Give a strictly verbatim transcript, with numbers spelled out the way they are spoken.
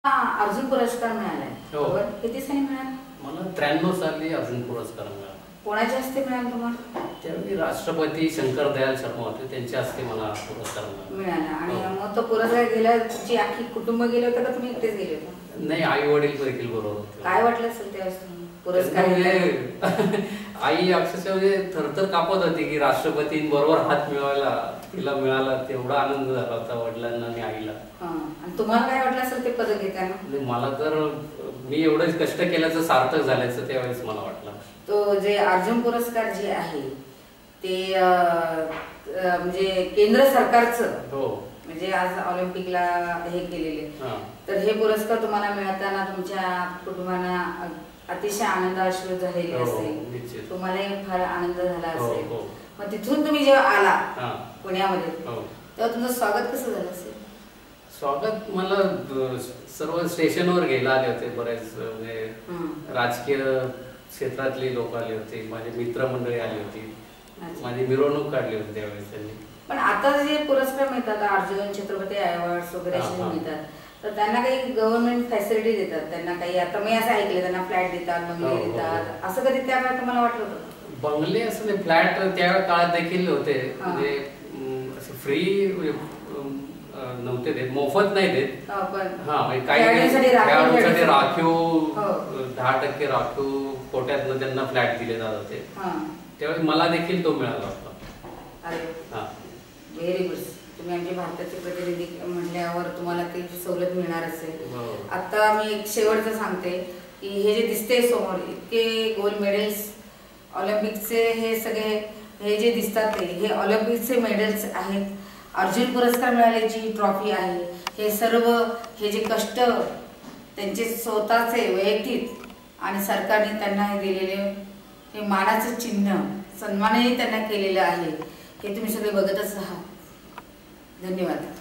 अर्जुन पुरस्कार मिळालाय. हो. बरोबर. किती साली मिळाला? मला त्र्याण्णव साली अर्जुन पुरस्कार मिळाला. कोणाच्या हस्ते मिळाला तुम्हाला? त्यावेळी राष्ट्रपती शंकर दयाल शर्मा होते, त्यांच्या हस्ते मला पुरस्कार मिळाला. आणि मग तो पुरस्कार गेला, तुमची आखी कुटुंब गेले होते का तुम्ही एकटेच गेले होते? नाही, आई वडील देखील बरोबर होते. काय वाटलं असेल त्यावेळेस पुरस्कार? आई अक्षरशः म्हणजे थरथर कापत होती की राष्ट्रपतींबरोबर हात मिळवायला तिला मिळाला, तेवढा आनंद झाला होता वडिलांना आणि आईला. आणि तुम्हाला काय वाटलं असेल ते पदक घेताना? मला तर मी एवढं कष्ट केल्याचं सार्थक झाल्याचं त्यावेळेस मला वाटलं. तो जे अर्जुन पुरस्कार जे आहे ते म्हणजे केंद्र सरकारचं, हो, म्हणजे आज ऑलिम्पिकला हे केलेले, तर हे पुरस्कार तुम्हाला मिळताना तुमच्या कुटुंबांना अतिशय आनंद अश्रू झालेले असेल, तुम्हालाही फार आनंद झाला असेल. मग तिथून तुम्ही जेव्हा आला पुण्यामध्ये तेव्हा तुमचं स्वागत कसं झालं असेल? स्वागत मला सर्व स्टेशनवर घ्यायला आले होते, बरेच म्हणजे राजकीय क्षेत्रातली लोक आले होते, माझे मित्रमंडळी आली होती, माझी मिरवणूक काढली होती त्यावेळेस त्यांनी. पण आता जे पुरस्कार मिळतात अर्जुन, छत्रपती अवॉर्ड्स वगैरे असे मिळतात, तर त्यांना काही गव्हर्नमेंट फॅसिलिटी देतात, त्यांना काही, आता मी असं ऐकलं त्यांना फ्लॅट देतात, बंगले देतात, असं कधी त्या काळात तुम्हाला वाटलं होतं? बंगले असं नाही, फ्लॅट त्या काळात देखील होते, म्हणजे असं फ्री नव्हते देत, मोफत नाही देत. हा, काही राखीव दहा टक्के राखीव कोट्यातनं त्यांना फ्लॅट दिले जात होते. त्यावेळी मला देखील तो मिळाला होता. Very good. तुम्ही आमच्या भारताचे प्रतिनिधी म्हटल्यावर तुम्हाला ती सवलत मिळणार असेल. आता मी एक शेवटचं सांगते की हे जे दिसते समोर इतके गोल्ड मेडल्स ऑलिम्पिकचे, हे सगळे हे जे दिसतात ते हे ऑलिम्पिकचे मेडल्स आहेत. अर्जुन पुरस्कार मिळाल्याची ट्रॉफी आहे. हे सर्व हे जे कष्ट त्यांचे स्वतःचे वैयक्तिक आणि सरकारने त्यांना हे दिलेले हे मानाचं चिन्ह, सन्मानही त्यांना केलेलं आहे. हे तुम्ही सगळे बघतच राहा. धन्यवाद.